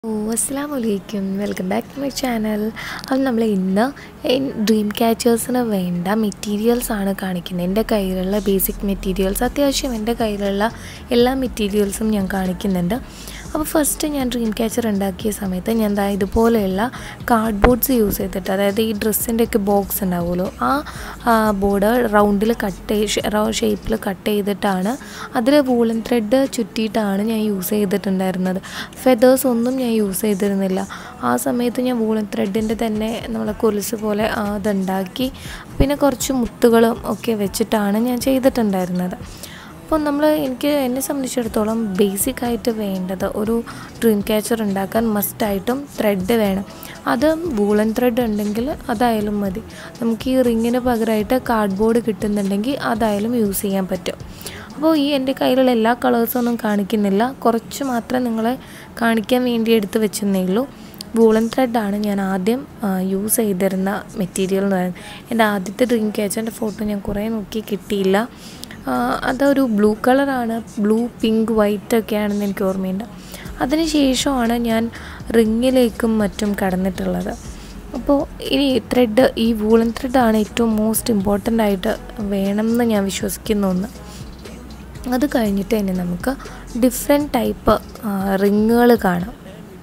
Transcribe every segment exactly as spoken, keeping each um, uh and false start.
Oh, Assalamualaikum. Welcome back to my channel. അപ്പോൾ നമ്മൾ ഇന്ന് ഡ്രീം ക്യാച്ചേഴ്സിന് വേണ്ട മെറ്റീരിയൽസ് ആണ് കാണിക്കുന്നത്. എൻ്റെ കയ്യിലുള്ള ബേസിക് മെറ്റീരിയൽസ് അത്യാവശ്യം എൻ്റെ കയ്യിലുള്ള എല്ലാ മെറ്റീരിയൽസും ഞാൻ കാണിക്കുന്നുണ്ട്. അപ്പോൾ ഫസ്റ്റ് ഞാൻ ഡ്രീം ക്യാച്ചർ ഉണ്ടാക്കിയ സമയത്ത് ഞാൻ ദാ ഇതുപോലെയുള്ള കാർഡ് ബോർഡ്സ് യൂസ് ചെയ്തിട്ട്, അതായത് ഈ ഡ്രസ്സിൻ്റെ ഒക്കെ ബോക്സ് ഉണ്ടാവുമല്ലോ, ആ ബോർഡ് റൗണ്ടിൽ കട്ട് ഷേപ്പിൽ കട്ട് ചെയ്തിട്ടാണ് അതിൽ വൂളൻ ത്രെഡ് ചുറ്റിയിട്ടാണ് ഞാൻ യൂസ് ചെയ്തിട്ടുണ്ടായിരുന്നത്. ഫെദേഴ്സ് ഒന്നും ഞാൻ യൂസ് ചെയ്തിരുന്നില്ല. ആ സമയത്ത് ഞാൻ വൂളൻ ത്രെഡിൻ്റെ തന്നെ നമ്മളെ കൊലുസ് പോലെ അതുണ്ടാക്കി പിന്നെ കുറച്ച് മുത്തുകളും ഒക്കെ വെച്ചിട്ടാണ് ഞാൻ ചെയ്തിട്ടുണ്ടായിരുന്നത്. അപ്പോൾ നമ്മൾ എനിക്ക് എന്നെ സംബന്ധിച്ചിടത്തോളം ബേസിക്കായിട്ട് വേണ്ടത് ഒരു ഡ്രീം ക്യാച്ചർ ഉണ്ടാക്കാൻ മസ്റ്റായിട്ടും ത്രെഡ് വേണം. അത് വൂളൻ ത്രെഡ് ഉണ്ടെങ്കിൽ അതായാലും മതി. നമുക്ക് ഈ റിങ്ങിന് പകരമായിട്ട് കാർഡ് ബോർഡ് കിട്ടുന്നുണ്ടെങ്കിൽ അതായാലും യൂസ് ചെയ്യാൻ പറ്റും. അപ്പോൾ ഈ എൻ്റെ കയ്യിലുള്ള എല്ലാ കളേഴ്സൊന്നും കാണിക്കുന്നില്ല, കുറച്ച് മാത്രം നിങ്ങളെ കാണിക്കാൻ വേണ്ടി എടുത്ത് വെച്ചെന്നേ ഉള്ളൂ. വൂളൻ ത്രെഡാണ് ഞാൻ ആദ്യം യൂസ് ചെയ്തിരുന്ന മെറ്റീരിയൽ എന്ന് പറയുന്നത്. എൻ്റെ ആദ്യത്തെ ഡ്രീം ക്യാച്ചറിൻ്റെ ഫോട്ടോ ഞാൻ കുറേ നോക്കി കിട്ടിയില്ല. അതൊരു ബ്ലൂ കളറാണ്, ബ്ലൂ പിങ്ക് വൈറ്റ് ഒക്കെ ആണെന്ന് എനിക്ക് ഓർമ്മയുണ്ട്. അതിന് ശേഷമാണ് ഞാൻ റിങ്ങിലേക്കും മറ്റും കടന്നിട്ടുള്ളത്. അപ്പോൾ ഇനി ത്രെഡ്, ഈ വൂളൻ ത്രെഡാണ് ഏറ്റവും മോസ്റ്റ് ഇമ്പോർട്ടൻ്റ് ആയിട്ട് വേണമെന്ന് ഞാൻ വിശ്വസിക്കുന്ന ഒന്ന്. അത് കഴിഞ്ഞിട്ട് തന്നെ നമുക്ക് ഡിഫറെൻറ്റ് ടൈപ്പ് റിങ്ങുകൾ കാണാം.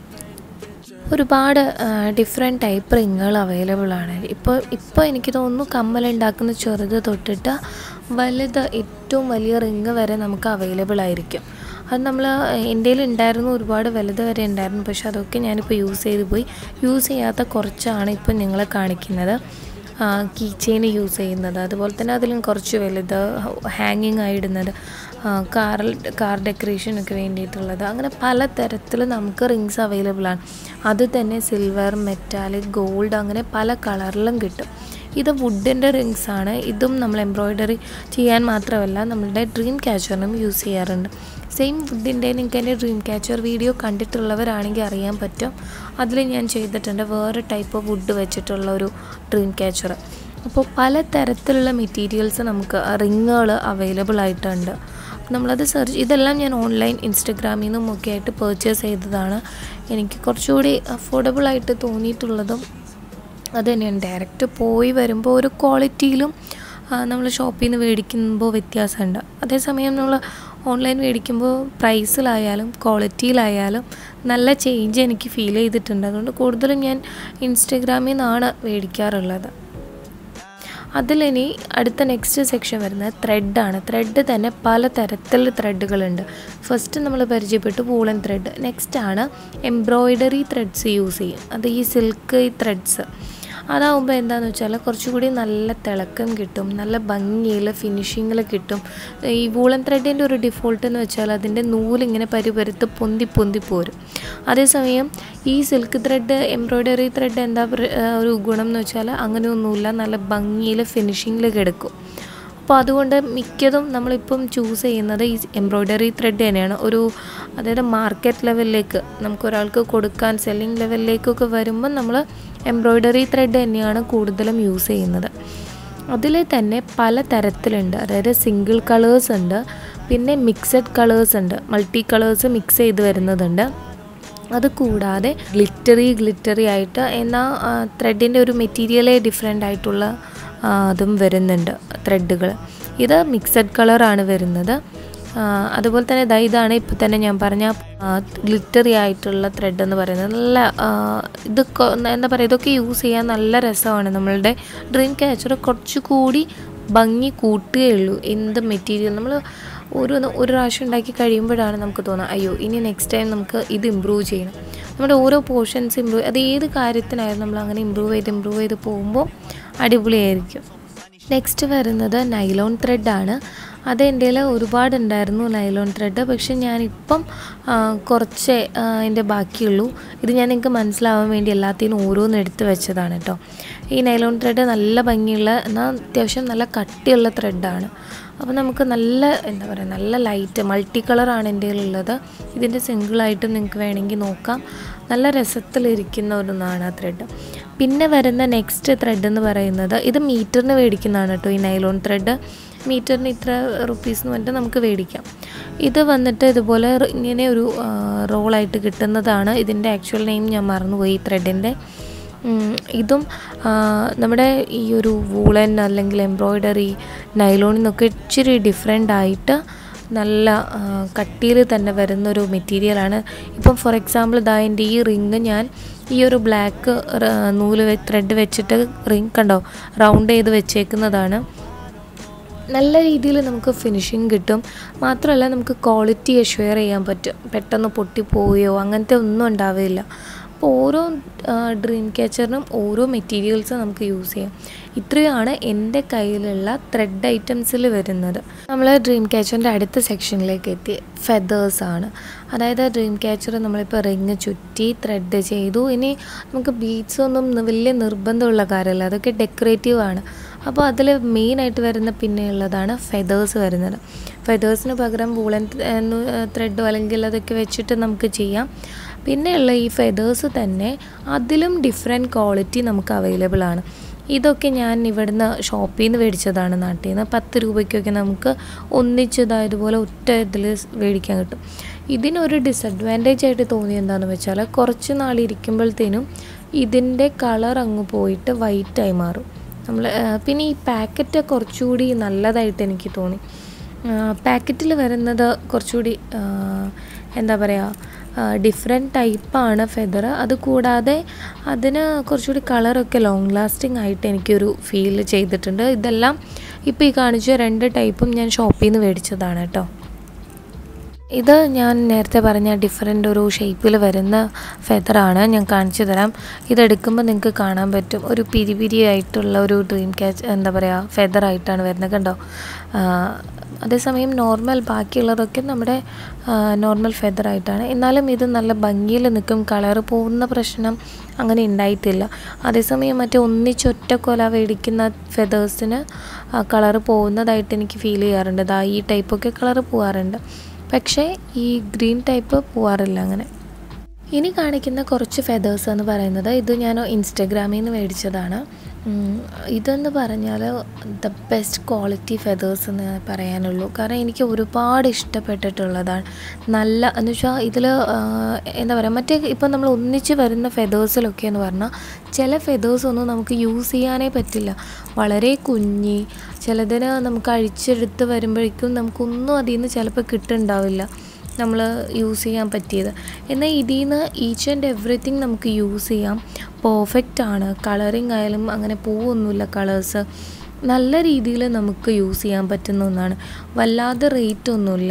ഒരുപാട് ഡിഫറെൻറ്റ് ടൈപ്പ് റിങ്ങുകൾ അവൈലബിൾ ആണ്. ഇപ്പോൾ ഇപ്പോൾ എനിക്ക് തോന്നുന്നു കമ്മലുണ്ടാക്കുന്ന ചെറുത് തൊട്ടിട്ട് വലുത് ഏറ്റവും വലിയ റിങ് വരെ നമുക്ക് അവൈലബിൾ ആയിരിക്കും. അത് നമ്മൾ എൻ്റെ കയ്യിൽ ഉണ്ടായിരുന്നു, ഒരുപാട് വലുത് വരെ ഉണ്ടായിരുന്നു. പക്ഷെ അതൊക്കെ ഞാനിപ്പോൾ യൂസ് ചെയ്ത് പോയി. യൂസ് ചെയ്യാത്ത കുറച്ചാണ് ഇപ്പം നിങ്ങളെ കാണിക്കുന്നത്. കീ ചെയിൻ യൂസ് ചെയ്യുന്നത്, അതുപോലെ തന്നെ അതിലും കുറച്ച് വലുത് ഹാങ്ങിങ് ആയിടുന്നത്, കാറിൽ കാർ ഡെക്കറേഷനൊക്കെ വേണ്ടിയിട്ടുള്ളത്, അങ്ങനെ പല തരത്തിൽ നമുക്ക് റിങ്സ് അവൈലബിൾ ആണ്. അത് തന്നെ സിൽവർ, മെറ്റാലിക്, ഗോൾഡ്, അങ്ങനെ പല കളറിലും കിട്ടും. ഇത് വുഡിൻ്റെ റിങ്സ് ആണ്. ഇതും നമ്മൾ എംബ്രോയ്ഡറി ചെയ്യാൻ മാത്രമല്ല നമ്മളുടെ ഡ്രീം ക്യാച്ചറിനും യൂസ് ചെയ്യാറുണ്ട്. സെയിം വുഡിൻ്റെ നിങ്ങൾക്ക് എൻ്റെ ഡ്രീം ക്യാച്ചർ വീഡിയോ കണ്ടിട്ടുള്ളവരാണെങ്കിൽ അറിയാൻ പറ്റും. അതിൽ ഞാൻ ചെയ്തിട്ടുണ്ട് വേറെ ടൈപ്പ് വുഡ് വെച്ചിട്ടുള്ള ഒരു ഡ്രീം ക്യാച്ചർ. അപ്പോൾ പല തരത്തിലുള്ള മെറ്റീരിയൽസ് നമുക്ക് റിങ്ങുകൾ അവൈലബിൾ ആയിട്ടുണ്ട്. നമ്മളത് സെർച്ച്, ഇതെല്ലാം ഞാൻ ഓൺലൈൻ ഇൻസ്റ്റഗ്രാമിൽ നിന്നും ഒക്കെ ആയിട്ട് പർച്ചേസ് ചെയ്തതാണ്. എനിക്ക് കുറച്ചുകൂടി അഫോർഡബിളായിട്ട് തോന്നിയിട്ടുള്ളതും അത് തന്നെയാണ്. ഡയറക്റ്റ് പോയി വരുമ്പോൾ ഒരു ക്വാളിറ്റിയിലും നമ്മൾ ഷോപ്പിൽ നിന്ന് മേടിക്കുമ്പോൾ വ്യത്യാസമുണ്ട്. അതേസമയം നമ്മൾ ഓൺലൈൻ മേടിക്കുമ്പോൾ പ്രൈസിലായാലും ക്വാളിറ്റിയിലായാലും നല്ല ചേഞ്ച് എനിക്ക് ഫീൽ ചെയ്തിട്ടുണ്ട്. അതുകൊണ്ട് കൂടുതലും ഞാൻ ഇൻസ്റ്റഗ്രാമിൽ നിന്നാണ് മേടിക്കാറുള്ളത്. അതിലിനി അടുത്ത നെക്സ്റ്റ് സെക്ഷൻ വരുന്നത് ത്രെഡാണ്. ത്രെഡ് തന്നെ പല തരത്തിൽ ത്രെഡുകളുണ്ട്. ഫസ്റ്റ് നമ്മൾ പരിചയപ്പെട്ടു വൂളൻ ത്രെഡ്. നെക്സ്റ്റാണ് എംബ്രോയ്ഡറി ത്രെഡ്സ് യൂസ് ചെയ്യും. അത് ഈ സിൽക്ക് ത്രെഡ്സ്. അതാവുമ്പോൾ എന്താണെന്ന് വെച്ചാൽ കുറച്ചുകൂടി നല്ല തിളക്കം കിട്ടും, നല്ല ഭംഗിയിൽ ഫിനിഷിങ്ങിൽ കിട്ടും. ഈ വൂളൻ ത്രെഡിൻ്റെ ഒരു ഡിഫോൾട്ട് എന്ന് വെച്ചാൽ അതിൻ്റെ നൂലിങ്ങനെ പരിപരുത്ത് പൊന്തി പൊന്തി പോരും. അതേസമയം ഈ സിൽക്ക് ത്രെഡ്, എംബ്രോയ്ഡറി ത്രെഡ് എന്താ ഒരു ഗുണം എന്ന് വെച്ചാൽ അങ്ങനെയൊന്നുമില്ല, നല്ല ഭംഗിയിൽ ഫിനിഷിങ്ങിൽ കിടക്കും. അപ്പോൾ അതുകൊണ്ട് മിക്കതും നമ്മളിപ്പം ചൂസ് ചെയ്യുന്നത് ഈ എംബ്രോയ്ഡറി ത്രെഡ് തന്നെയാണ്. ഒരു അതായത് മാർക്കറ്റ് ലെവലിലേക്ക് നമുക്കൊരാൾക്ക് കൊടുക്കാൻ സെല്ലിംഗ് ലെവലിലേക്കൊക്കെ വരുമ്പം നമ്മൾ എംബ്രോയ്ഡറി ത്രെഡ് തന്നെയാണ് കൂടുതലും യൂസ് ചെയ്യുന്നത്. അതിൽ തന്നെ പല തരത്തിലുണ്ട്. അതായത് സിംഗിൾ കളേഴ്സ് ഉണ്ട്, പിന്നെ മിക്സഡ് കളേഴ്സ് ഉണ്ട്, മൾട്ടി കളേഴ്സ് മിക്സ് ചെയ്ത് വരുന്നതുണ്ട്. അത് കൂടാതെ ഗ്ലിറ്ററി ഗ്ലിറ്ററി ആയിട്ട് എന്നാൽ ത്രെഡിൻ്റെ ഒരു മെറ്റീരിയലേ ഡിഫറെൻ്റ് ആയിട്ടുള്ള അതും വരുന്നുണ്ട് ത്രെഡുകൾ. ഇത് മിക്സഡ് കളറാണ് വരുന്നത്. അതുപോലെ തന്നെ ദാ ഇതാണ് ഇപ്പോൾ തന്നെ ഞാൻ പറഞ്ഞ ഗ്ലിറ്ററി ആയിട്ടുള്ള ത്രെഡ് എന്ന് പറയുന്നത്. നല്ല ഇതൊക്കെ എന്താ പറയുക, ഇതൊക്കെ യൂസ് ചെയ്യാൻ നല്ല രസമാണ്. നമ്മളുടെ ഡ്രീം ക്യാച്ചർ കുറച്ചുകൂടി ഭംഗി കൂട്ടുകയുള്ളൂ. എന്ത് മെറ്റീരിയൽ നമ്മൾ ഒരു ഒരു പ്രാവശ്യം ഉണ്ടാക്കി കഴിയുമ്പോഴാണ് നമുക്ക് തോന്നുക അയ്യോ ഇനി നെക്സ്റ്റ് ടൈം നമുക്ക് ഇത് ഇമ്പ്രൂവ് ചെയ്യണം. നമ്മുടെ ഓരോ പോർഷൻസ് ഇമ്പ്രൂവ്, അത് ഏത് കാര്യത്തിനായാലും നമ്മൾ അങ്ങനെ ഇമ്പ്രൂവ് ചെയ്ത് ഇമ്പ്രൂവ് ചെയ്ത് പോകുമ്പോൾ അടിപൊളിയായിരിക്കും. നെക്സ്റ്റ് വരുന്നത് നൈലോൺ ത്രെഡാണ്. അത് എൻ്റെ കയ്യിൽ ഒരുപാടുണ്ടായിരുന്നു നൈലോൺ ത്രെഡ്. പക്ഷെ ഞാനിപ്പം കുറച്ച് അതിൻ്റെ ബാക്കിയുള്ളൂ. ഇത് ഞാൻ നിങ്ങൾക്ക് മനസ്സിലാവാൻ വേണ്ടി എല്ലാത്തിനും ഓരോന്ന് എടുത്ത് വെച്ചതാണ് കേട്ടോ. ഈ നൈലോൺ ത്രെഡ് നല്ല ഭംഗിയുള്ള എന്നാൽ അത്യാവശ്യം നല്ല കട്ടിയുള്ള ത്രെഡാണ്. അപ്പോൾ നമുക്ക് നല്ല എന്താ പറയുക, നല്ല ലൈറ്റ് മൾട്ടി കളറാണ് എൻ്റെ കയ്യിലുള്ളത്. ഇതിൻ്റെ സിംഗിളായിട്ട് നിങ്ങൾക്ക് വേണമെങ്കിൽ നോക്കാം. നല്ല രസത്തിലിരിക്കുന്ന ഒന്നാണ് ആ ത്രെഡ്. പിന്നെ വരുന്ന നെക്സ്റ്റ് ത്രെഡ് എന്ന് പറയുന്നത് ഇത് മീറ്ററിന് മേടിക്കുന്നതാണ് കേട്ടോ. ഈ നൈലോൺ ത്രെഡ് മീറ്ററിന് ഇത്ര റുപ്പീസ് എന്ന് പറഞ്ഞിട്ട് നമുക്ക് മേടിക്കാം. ഇത് വന്നിട്ട് ഇതുപോലെ ഇങ്ങനെ ഒരു റോളായിട്ട് കിട്ടുന്നതാണ്. ഇതിൻ്റെ ആക്ച്വൽ നെയിം ഞാൻ മറന്നുപോയി ഈ ത്രെഡിൻ്റെ. ഇതും നമ്മുടെ ഈ ഒരു വൂളൻ അല്ലെങ്കിൽ എംബ്രോയ്ഡറി നൈലോണിൽ നിന്നൊക്കെ ഇച്ചിരി ഡിഫറെൻ്റ് ആയിട്ട് നല്ല കട്ടിയിൽ തന്നെ വരുന്നൊരു മെറ്റീരിയലാണ്. ഇപ്പം ഫോർ എക്സാമ്പിൾ ഇതാ എൻ്റെ ഈ റിങ് ഞാൻ ഈ ഒരു ബ്ലാക്ക് നൂല് ത്രെഡ് വെച്ചിട്ട് റിങ് കണ്ടോ റൗണ്ട് ചെയ്ത് വെച്ചേക്കുന്നതാണ്. നല്ല രീതിയിൽ നമുക്ക് ഫിനിഷിങ് കിട്ടും. മാത്രമല്ല നമുക്ക് ക്വാളിറ്റി അഷ്വയർ ചെയ്യാൻ പറ്റും. പെട്ടെന്ന് പൊട്ടിപ്പോവുകയോ അങ്ങനത്തെ ഒന്നും ഉണ്ടാവില്ല. അപ്പോൾ ഓരോ ഡ്രീം ക്യാച്ചറിനും ഓരോ മെറ്റീരിയൽസ് നമുക്ക് യൂസ് ചെയ്യാം. ഇത്രയാണ് എൻ്റെ കയ്യിലുള്ള ത്രെഡ് ഐറ്റംസിൽ വരുന്നത്. നമ്മൾ ഡ്രീം ക്യാച്ചറിൻ്റെ അടുത്ത സെക്ഷനിലേക്ക് എത്തി. ഫെദേഴ്സാണ്. അതായത് ഡ്രീം ക്യാച്ചർ നമ്മളിപ്പോൾ റിങ് ചുറ്റി ത്രെഡ് ചെയ്തു. ഇനി നമുക്ക് ബീഡ്സ് ഒന്നും വലിയ നിർബന്ധമുള്ള കാര്യമല്ല, അതൊക്കെ ഡെക്കറേറ്റീവ് ആണ്. അപ്പോൾ അതിൽ മെയിനായിട്ട് വരുന്ന പിന്നെ ഉള്ളതാണ് ഫെദേഴ്സ് വരുന്നത്. ഫെദേഴ്സിന് പകരം വൂളൻ ത്രെഡോ അല്ലെങ്കിൽ അതൊക്കെ വെച്ചിട്ട് നമുക്ക് ചെയ്യാം. പിന്നെയുള്ള ഈ ഫെദേഴ്സ് തന്നെ അതിലും ഡിഫറെൻറ്റ് ക്വാളിറ്റി നമുക്ക് അവൈലബിൾ ആണ്. ഇതൊക്കെ ഞാൻ ഇവിടുന്ന് ഷോപ്പിൽ നിന്ന് മേടിച്ചതാണ്. നാട്ടിൽ നിന്ന് പത്ത് രൂപയ്ക്കൊക്കെ നമുക്ക് ഒന്നിച്ചതായതുപോലെ ഒറ്റ ഇതിൽ മേടിക്കാൻ കിട്ടും. ഇതിനൊരു ഡിസഡ്വാൻറ്റേജ് ആയിട്ട് തോന്നിയത് എന്താണെന്ന് വെച്ചാൽ കുറച്ച് നാളിരിക്കുമ്പോഴത്തേനും ഇതിൻ്റെ കളർ അങ്ങ് പോയിട്ട് വൈറ്റായി മാറും. നമ്മൾ പിന്നെ ഈ പാക്കറ്റ് കുറച്ചുകൂടി നല്ലതായിട്ട് എനിക്ക് തോന്നി. പാക്കറ്റിൽ വരുന്നത് കുറച്ചുകൂടി എന്താ പറയുക ഡിഫറെൻറ്റ് ടൈപ്പാണ് ഫെദർ. അതുകൂടാതെ അതിന് കുറച്ചുകൂടി കളറൊക്കെ ലോങ് ലാസ്റ്റിംഗ് ആയിട്ട് എനിക്കൊരു ഫീൽ ചെയ്തിട്ടുണ്ട്. ഇതെല്ലാം ഇപ്പോൾ ഈ കാണിച്ച രണ്ട് ടൈപ്പും ഞാൻ ഷോപ്പിൽ നിന്ന് മേടിച്ചതാണ് കേട്ടോ. ഇത് ഞാൻ നേരത്തെ പറഞ്ഞ ഡിഫറെൻ്റ് ഒരു ഷേപ്പിൽ വരുന്ന ഫെദറാണ്. ഞാൻ കാണിച്ചു തരാം. ഇതെടുക്കുമ്പോൾ നിങ്ങൾക്ക് കാണാൻ പറ്റും ഒരു പിരി പിരി ആയിട്ടുള്ള ഒരു ഡ്രീം ക്യാച്ച് എന്താ പറയുക ഫെദറായിട്ടാണ് വരുന്നത് കണ്ടോ. അതേസമയം നോർമൽ ബാക്കിയുള്ളതൊക്കെ നമ്മുടെ നോർമൽ ഫെദറായിട്ടാണ്. എന്നാലും ഇത് നല്ല ഭംഗിയിൽ നിൽക്കും. കളറ് പോകുന്ന പ്രശ്നം അങ്ങനെ ഉണ്ടായിട്ടില്ല. അതേസമയം മറ്റേ ഒന്നിച്ചൊറ്റ കൊല മേടിക്കുന്ന ഫെദേഴ്സിന് കളറ് പോകുന്നതായിട്ട് എനിക്ക് ഫീൽ ചെയ്യാറുണ്ട്. ദാ ഈ ടൈപ്പൊക്കെ കളറ് പോകാറുണ്ട്, പക്ഷേ ഈ ഗ്രീൻ ടൈപ്പ് പോവാറില്ല അങ്ങനെ. ഇനി കാണിക്കുന്ന കുറച്ച് ഫെദേഴ്സ് എന്ന് പറയുന്നത് ഇത് ഞാൻ ഇൻസ്റ്റഗ്രാമിൽ നിന്ന് മേടിച്ചതാണ്. ഇതെന്ന് പറഞ്ഞാൽ ദ ബെസ്റ്റ് ക്വാളിറ്റി ഫെദേഴ്സ് എന്ന് പറയാനുള്ളൂ. കാരണം എനിക്ക് ഒരുപാട് ഇഷ്ടപ്പെട്ടിട്ടുള്ളതാണ്. നല്ല എന്ന് വെച്ചാൽ ഇതിൽ എന്താ പറയുക മറ്റേ ഇപ്പം നമ്മൾ ഒന്നിച്ച് വരുന്ന ഫെദേഴ്സിലൊക്കെ എന്ന് പറഞ്ഞാൽ ചില ഫെദേഴ്സൊന്നും നമുക്ക് യൂസ് ചെയ്യാനേ പറ്റില്ല. വളരെ കുഞ്ഞി, ചിലതിന് നമുക്ക് അഴിച്ചെടുത്ത് വരുമ്പോഴേക്കും നമുക്കൊന്നും അതിൽ നിന്ന് ചിലപ്പോൾ കിട്ടുന്നുണ്ടാവില്ല നമ്മൾ യൂസ് ചെയ്യാൻ പറ്റിയത്. എന്നാൽ ഇതിൽ നിന്ന് ഈച്ച് ആൻഡ് എവറിത്തിങ് നമുക്ക് യൂസ് ചെയ്യാം. പെർഫെക്റ്റ് ആണ്. കളറിങ് ആയാലും അങ്ങനെ പോവൊന്നുമില്ല. കളേഴ്സ് നല്ല രീതിയിൽ നമുക്ക് യൂസ് ചെയ്യാൻ പറ്റുന്ന ഒന്നാണ്. വല്ലാതെ റേറ്റ് ഒന്നുമില്ല.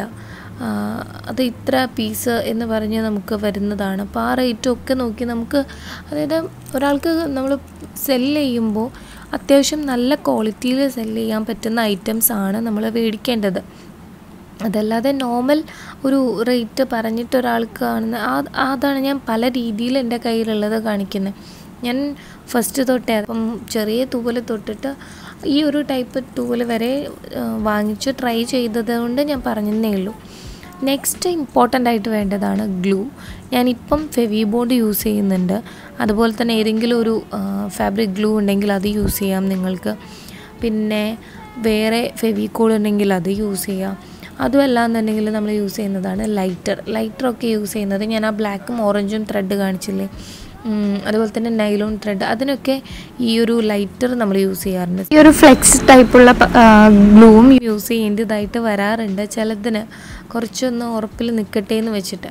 അത് ഇത്ര പീസ് എന്ന് പറഞ്ഞ് നമുക്ക് വരുന്നതാണ്. അപ്പോൾ ആ റേറ്റൊക്കെ നോക്കി നമുക്ക് അതായത് ഒരാൾക്ക് നമ്മൾ സെല്ല് ചെയ്യുമ്പോൾ അത്യാവശ്യം നല്ല ക്വാളിറ്റിയിൽ സെല്ല് ചെയ്യാൻ പറ്റുന്ന ഐറ്റംസ് ആണ് നമ്മൾ മേടിക്കേണ്ടത്. അതല്ലാതെ നോർമൽ ഒരു റേറ്റ് പറഞ്ഞിട്ട് ഒരാൾക്ക് കാണുന്ന അതാണ് ഞാൻ പല രീതിയിൽ എൻ്റെ കയ്യിലുള്ളത് കാണിക്കുന്നത്. ഞാൻ ഫസ്റ്റ് തൊട്ടേ അപ്പം ചെറിയ തൂവൽ തൊട്ടിട്ട് ഈ ഒരു ടൈപ്പ് തൂവൽ വരെ വാങ്ങിച്ച് ട്രൈ ചെയ്തത് കൊണ്ട് ഞാൻ പറഞ്ഞതേ ഉള്ളൂ. നെക്സ്റ്റ് ഇമ്പോർട്ടൻ്റ് ആയിട്ട് വേണ്ടതാണ് ഗ്ലൂ. ഞാനിപ്പം ഫെവി ബോണ്ട് യൂസ് ചെയ്യുന്നുണ്ട്. അതുപോലെ തന്നെ ഏതെങ്കിലും ഒരു ഫാബ്രിക് ഗ്ലൂ ഉണ്ടെങ്കിൽ അത് യൂസ് ചെയ്യാം നിങ്ങൾക്ക്. പിന്നെ വേറെ ഫെവിക്കോൾ ഉണ്ടെങ്കിൽ അത് യൂസ് ചെയ്യാം. അതുമല്ല എന്നുണ്ടെങ്കിൽ നമ്മൾ യൂസ് ചെയ്യുന്നതാണ് ലൈറ്റർ. ലൈറ്ററൊക്കെ യൂസ് ചെയ്യുന്നത് ഞാൻ ആ ബ്ലാക്കും ഓറഞ്ചും ത്രെഡ് കാണിച്ചില്ലേ, അതുപോലെ തന്നെ നൈലോൺ ത്രെഡ്, അതിനൊക്കെ ഈ ഒരു ലൈറ്റർ നമ്മൾ യൂസ് ചെയ്യാറുണ്ട്. ഈ ഒരു ഫ്ലെക്സ് ടൈപ്പുള്ള ഗ്ലൂവും യൂസ് ചെയ്യേണ്ടതായിട്ട് വരാറുണ്ട് ചിലതിന്, കുറച്ചൊന്ന് ഉറപ്പിൽ നിൽക്കട്ടെ എന്ന് വെച്ചിട്ട്.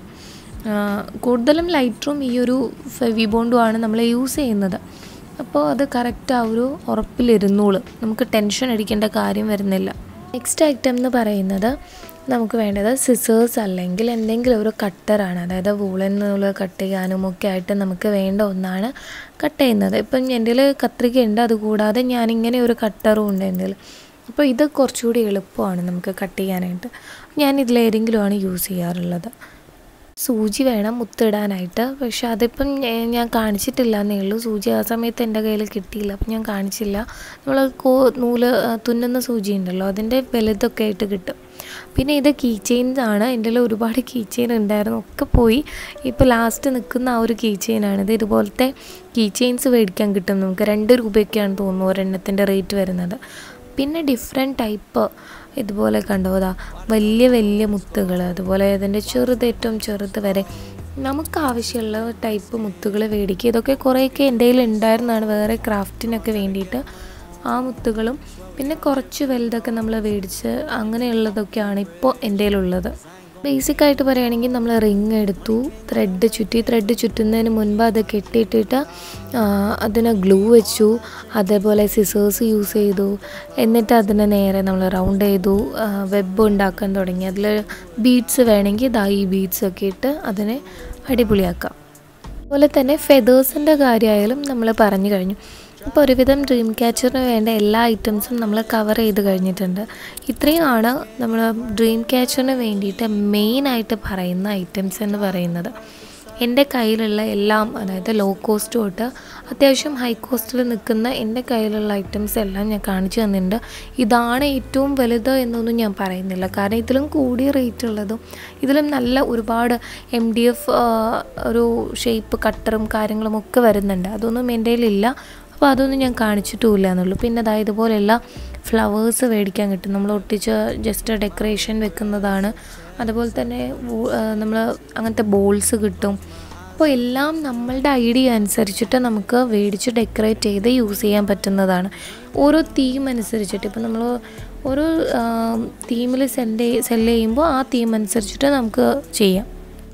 കൂടുതലും ലൈറ്ററും ഈ ഒരു ഫെവി ബോണ്ടുമാണ് നമ്മൾ യൂസ് ചെയ്യുന്നത്. അപ്പോൾ അത് കറക്റ്റ് ആ ഒരു ഉറപ്പിലിരുന്നോളും, നമുക്ക് ടെൻഷൻ അടിക്കേണ്ട കാര്യം വരുന്നില്ല. നെക്സ്റ്റ് ഐറ്റം എന്ന് പറയുന്നത് നമുക്ക് വേണ്ടത് സിസേഴ്സ് അല്ലെങ്കിൽ എന്തെങ്കിലും ഒരു കട്ടറാണ്. അതായത് വൂളൻ നൂല് കട്ട് ചെയ്യാനും ഒക്കെ ആയിട്ട് നമുക്ക് വേണ്ട ഒന്നാണ് കട്ട് ചെയ്യുന്നത്. ഇപ്പം എൻ്റെ കയ്യിൽ കത്രികയുണ്ട്, അതുകൂടാതെ ഞാനിങ്ങനെ ഒരു കട്ടറും ഉണ്ട് എൻ്റെ കയ്യിൽ. അപ്പോൾ ഇത് കുറച്ചുകൂടി എളുപ്പമാണ് നമുക്ക് കട്ട് ചെയ്യാനായിട്ട്. ഞാൻ ഇതിലേതെങ്കിലുമാണ് യൂസ് ചെയ്യാറുള്ളത്. സൂചി വേണം മുത്തിടാനായിട്ട്, പക്ഷെ അതിപ്പം ഞാൻ കാണിച്ചിട്ടില്ല എന്നേ ഉള്ളൂ. സൂചി ആ സമയത്ത് എൻ്റെ കയ്യിൽ കിട്ടിയില്ല, അപ്പം ഞാൻ കാണിച്ചില്ല. നമ്മൾ കോ നൂല് തുന്നുന്ന സൂചി ഉണ്ടല്ലോ, അതിൻ്റെ വലുതൊക്കെ ആയിട്ട് കിട്ടും. പിന്നെ ഇത് കീ ചെയിൻസ് ആണ്. എൻ്റെ കയ്യിൽ ഒരുപാട് കീ ചെയിൻ ഉണ്ടായിരുന്നു, ഒക്കെ പോയി. ഇപ്പോൾ ലാസ്റ്റ് നിൽക്കുന്ന ആ ഒരു കീ ചെയിനാണിത്. ഇതുപോലത്തെ കീ ചെയിൻസ് മേടിക്കാൻ കിട്ടും നമുക്ക്. രണ്ട് രൂപയൊക്കെയാണ് തോന്നുന്നു ഒരെണ്ണത്തിൻ്റെ റേറ്റ് വരുന്നത്. പിന്നെ ഡിഫറെൻറ്റ് ടൈപ്പ് ഇതുപോലെ കണ്ടോതാ വലിയ വലിയ മുത്തുകൾ, അതുപോലെ അതിൻ്റെ ചെറുത് ഏറ്റവും ചെറുത് വരെ നമുക്ക് ആവശ്യമുള്ള ടൈപ്പ് മുത്തുകൾ മേടിക്കുക. ഇതൊക്കെ കുറേയൊക്കെ എൻ്റെ കയ്യിൽ ഉണ്ടായിരുന്നതാണ് വേറെ ക്രാഫ്റ്റിനൊക്കെ വേണ്ടിയിട്ട്. ആ മുത്തുകളും പിന്നെ കുറച്ച് വലുതൊക്കെ നമ്മൾ മേടിച്ച് അങ്ങനെയുള്ളതൊക്കെയാണ് ഇപ്പോൾ എൻ്റെ കയ്യിലുള്ളത്. ബേസിക്കായിട്ട് പറയുകയാണെങ്കിൽ നമ്മൾ റിങ് എടുത്തു, ത്രെഡ് ചുറ്റി, ത്രെഡ് ചുറ്റുന്നതിന് മുൻപ് അത് കെട്ടിയിട്ടിട്ട് അതിന് ഗ്ലൂ വെച്ചു, അതേപോലെ സിസേഴ്സ് യൂസ് ചെയ്തു. എന്നിട്ട് അതിനെ നേരെ നമ്മൾ റൗണ്ട് ചെയ്തു, വെബ് ഉണ്ടാക്കാൻ തുടങ്ങി. അതിൽ ബീഡ്സ് വേണമെങ്കിൽ ഇതാ ഈ ബീഡ്സൊക്കെ ഇട്ട് അതിനെ അടിപൊളിയാക്കാം. അതുപോലെ തന്നെ ഫെദേഴ്സിൻ്റെ കാര്യമായാലും നമ്മൾ പറഞ്ഞു കഴിഞ്ഞു. അപ്പോൾ ഒരുവിധം ഡ്രീം ക്യാച്ചറിന് വേണ്ട എല്ലാ ഐറ്റംസും നമ്മൾ കവർ ചെയ്ത് കഴിഞ്ഞിട്ടുണ്ട്. ഇത്രയുമാണ് നമ്മൾ ഡ്രീം ക്യാച്ചറിന് വേണ്ടിയിട്ട് മെയിനായിട്ട് പറയുന്ന ഐറ്റംസ് എന്ന് പറയുന്നത്. എൻ്റെ കയ്യിലുള്ള എല്ലാം, അതായത് ലോ കോസ്റ്റ് തൊട്ട് അത്യാവശ്യം ഹൈ കോസ്റ്റിൽ നിൽക്കുന്ന എൻ്റെ കയ്യിലുള്ള ഐറ്റംസ് എല്ലാം ഞാൻ കാണിച്ചു തന്നിട്ടുണ്ട്. ഇതാണ് ഏറ്റവും വലുത് എന്നൊന്നും ഞാൻ പറയുന്നില്ല, കാരണം ഇതിലും കൂടിയ റേറ്റ് ഉള്ളതും ഇതിലും നല്ല ഒരുപാട് എം ഡി എഫ് ഒരു ഷേപ്പ് കട്ടറും കാര്യങ്ങളും ഒക്കെ വരുന്നുണ്ട്. അതൊന്നും എൻ്റെ കയ്യിലില്ല, അപ്പോൾ അതൊന്നും ഞാൻ കാണിച്ചിട്ടുമില്ല എന്നുള്ളൂ. പിന്നെ അതായത് ഇതുപോലെയുള്ള ഫ്ലവേഴ്സ് മേടിക്കാൻ കിട്ടും, നമ്മൾ ഒട്ടിച്ച് ജസ്റ്റ് ഡെക്കറേഷൻ വെക്കുന്നതാണ്. അതുപോലെ തന്നെ നമ്മൾ അങ്ങനത്തെ ബോൾസ് കിട്ടും. അപ്പോൾ എല്ലാം നമ്മളുടെ ഐഡിയ അനുസരിച്ചിട്ട് നമുക്ക് മേടിച്ച് ഡെക്കറേറ്റ് ചെയ്ത് യൂസ് ചെയ്യാൻ പറ്റുന്നതാണ്. ഓരോ തീം അനുസരിച്ചിട്ട് ഇപ്പോൾ നമ്മൾ ഓരോ തീമിൽ സെല് സെല് ചെയ്യുമ്പോൾ ആ തീം അനുസരിച്ചിട്ട് നമുക്ക് ചെയ്യാം.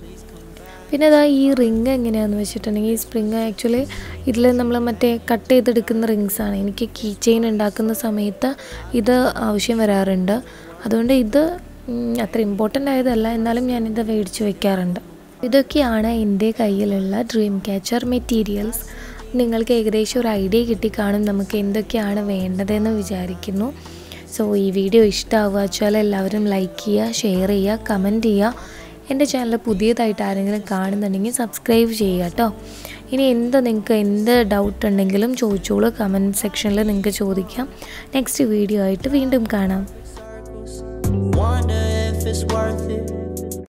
പിന്നെ അതാ ഈ റിങ് എങ്ങനെയാണെന്ന് വെച്ചിട്ടുണ്ടെങ്കിൽ ഈ സ്പ്രിങ് ആക്ച്വലി ഇതിൽ നമ്മൾ മറ്റേ കട്ട് ചെയ്തെടുക്കുന്ന റിങ്സാണ്. എനിക്ക് കീ ചെയിൻ ഉണ്ടാക്കുന്ന സമയത്ത് ഇത് ആവശ്യം വരാറുണ്ട്. അതുകൊണ്ട് ഇത് അത്ര ഇമ്പോർട്ടൻ്റ് ആയതല്ല, എന്നാലും ഞാനിത് മേടിച്ച് വെക്കാറുണ്ട്. ഇതൊക്കെയാണ് എൻ്റെ കയ്യിലുള്ള ഡ്രീം ക്യാച്ചർ മെറ്റീരിയൽസ്. നിങ്ങൾക്ക് ഏകദേശം ഒരു ഐഡിയ കിട്ടിക്കാണും നമുക്ക് എന്തൊക്കെയാണ് വേണ്ടതെന്ന് വിചാരിക്കുന്നു. സോ ഈ വീഡിയോ ഇഷ്ടമാവുക വെച്ചാൽ എല്ലാവരും ലൈക്ക് ചെയ്യുക, ഷെയർ ചെയ്യുക, കമൻറ്റ് ചെയ്യുക. എൻ്റെ ചാനൽ പുതിയതായിട്ട് ആരെങ്കിലും കാണുന്നുണ്ടെങ്കിൽ സബ്സ്ക്രൈബ് ചെയ്യുക കേട്ടോ. ഇനി എന്ത് നിങ്ങൾക്ക് എന്ത് ഡൗട്ട് ഉണ്ടെങ്കിലും ചോദിച്ചോളൂ, കമൻറ്റ് സെക്ഷനിൽ നിങ്ങൾക്ക് ചോദിക്കാം. നെക്സ്റ്റ് വീഡിയോ ആയിട്ട് വീണ്ടും കാണാം. Wonder if it's worth it.